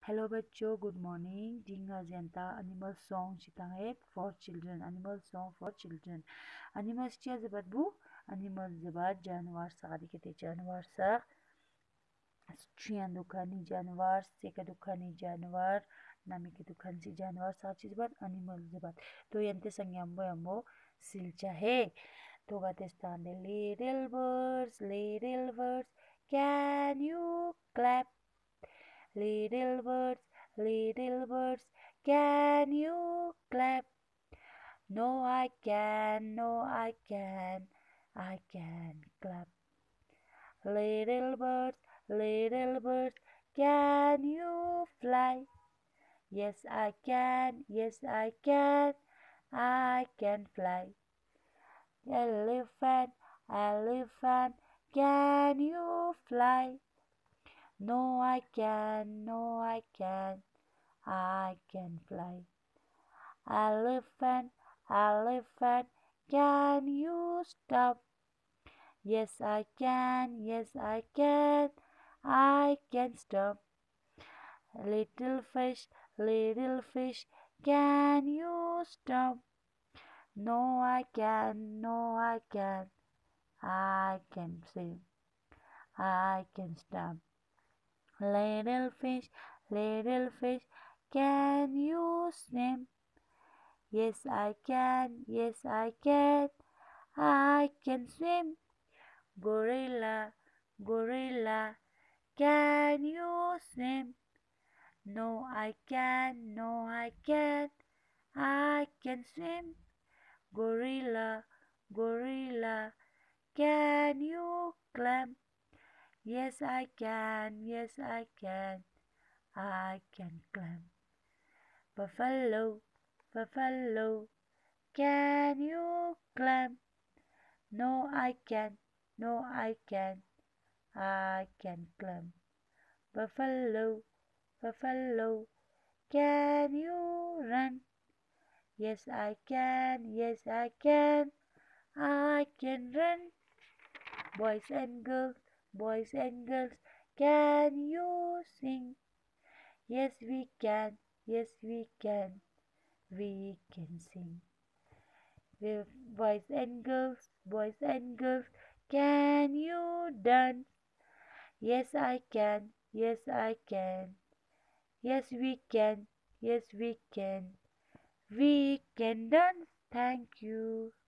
Hello बच्चों, good morning. Dinga Zenta animal song chitanget for children. Animal song for children. Animals chia zabat bu. Animal zabat जानवर सारी के जानवर सा. Strian दुखानी जानवर, सेका दुखानी जानवर, nami ke dukhan si जानवर सा चीज बात animal zabat. तो यंते संज्ञाम्बो यम्बो silcha he. तो गाते stande little birds, can you clap? Little birds, can you clap? No, I can, no, I can clap. Little birds, can you fly? Yes, I can fly. Elephant, can you fly? No, I can fly. Elephant, can you stop? Yes, I can stop. Little fish, can you stop? No, I can swim. I can stop. Little fish, can you swim? Yes, I can swim. Gorilla, can you swim? No, I can swim. Gorilla, can you climb? Yes, I can climb. Buffalo, can you climb? No, I can climb. Buffalo, can you run? Yes, I can run. Boys and girls, can you sing? Yes, we can sing. With boys and girls, can you dance? Yes, I can. Yes, we can. We can dance. Thank you.